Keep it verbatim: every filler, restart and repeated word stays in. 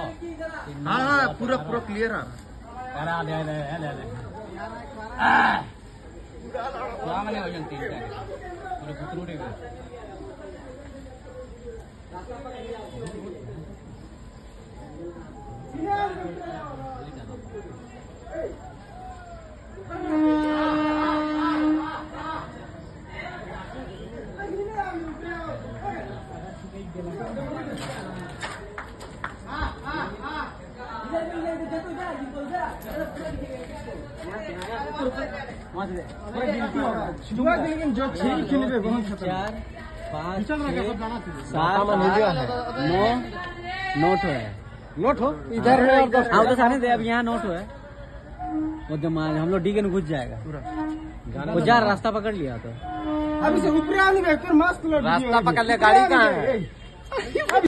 हाँ हाँ पूरा पूरा क्लियर आ रहा लेकिन जो छह खेले चार पाँच सात नौ नोट है नोट हो इधर है हाँ तो सामने दे अब यहाँ नोट है वो जमा हम लोग डी के घुस जाएगा वो जा रास्ता पकड़ लिया तो अभी से ऊपर आने मस्त रास्ता पकड़ ले गाड़ी कहाँ है।